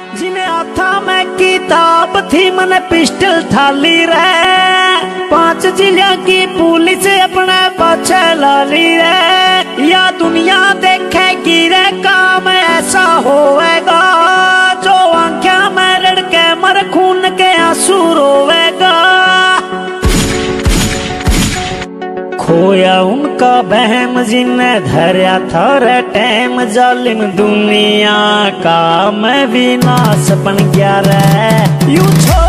जिन्हें हाथा में किताब थी मन पिस्टल थाली रे, 5 जिला की पुलिस अपने पाछे लाली रे। या दुनिया देखेगी रे काम ऐसा होएगा, जो आंखें में लड़के मर खून के आंसू रोवेगा। खोया उनका बहम जिन्हें धरया था रे टैम, जालिम दुनिया का मैं विनाश बन गया रे। यू